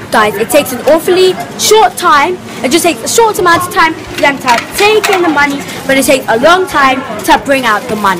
Guys, it takes an awfully short time. It just takes a short amount of time for them to take in the money, but it takes a long time to bring out the money.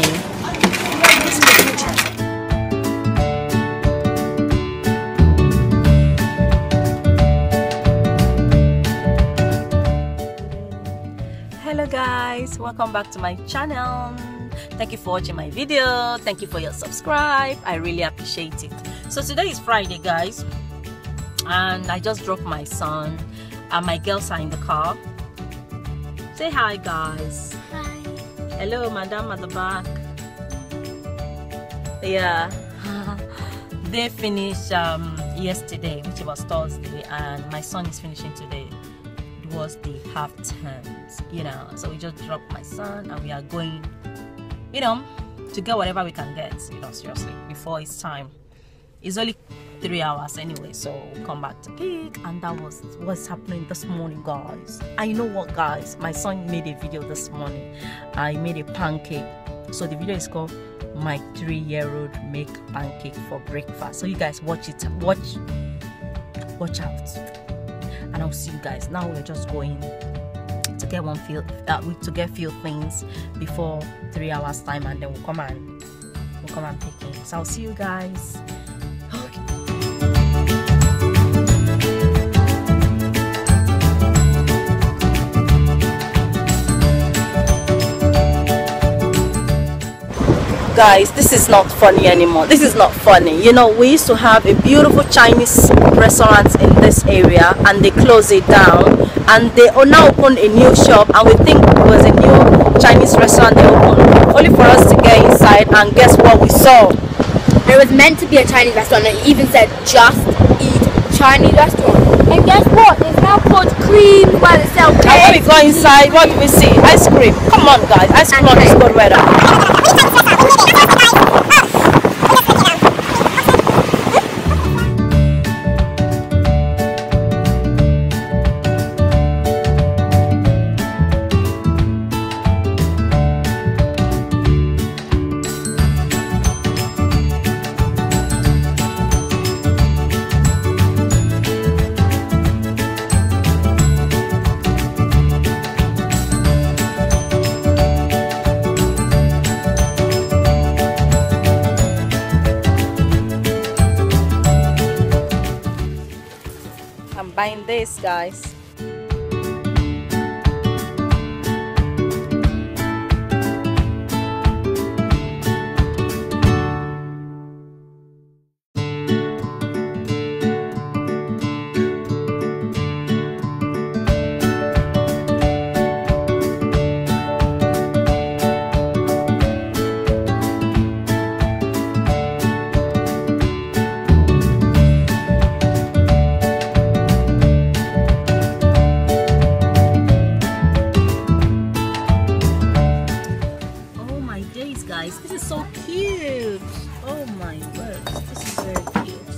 Hello guys, welcome back to my channel. Thank you for watching my video. Thank you for your subscribe. I really appreciate it. So today is Friday, guys, and I just dropped my son and my girls are in the car. Say hi, guys. Hi. Hello, madam at the back. Yeah. They finished yesterday, which was Thursday, and my son is finishing today. It was the half terms, you know, so we just dropped my son and we are going, you know, to get whatever we can get, you know, seriously, before it's time. It's only 3 hours anyway, so we'll come back to pick. And that was what's happening this morning, guys. And you know what, guys, my son made a video this morning. I made a pancake, so the video is called My 3-Year-Old Make Pancake for Breakfast. So you guys watch it, watch out, and I'll see you guys. Now we're just going to get few things before 3 hours time, and then we'll come and pick him. So I'll see you guys. Guys, this is not funny anymore. This is not funny. You know, we used to have a beautiful Chinese restaurant in this area, and they closed it down, and they now opened a new shop, and we think it was a new Chinese restaurant they opened, only for us to get inside, and guess what we saw? It was meant to be a Chinese restaurant, and it even said just eat Chinese restaurant. And guess what? There's now called cream where they sell cakes. And when we go inside, what do we see? Ice cream. Come on, guys, ice cream on this good weather. I'm buying this, guys. Guys, this is so cute. Oh my word, this is very cute.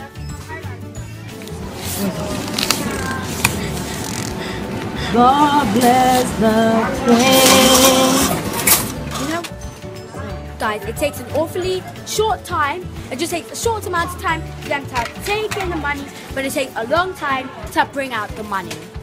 God bless the Queen. You know, guys, it takes an awfully short time. It just takes a short amount of time for them to take in the money, but it takes a long time to bring out the money.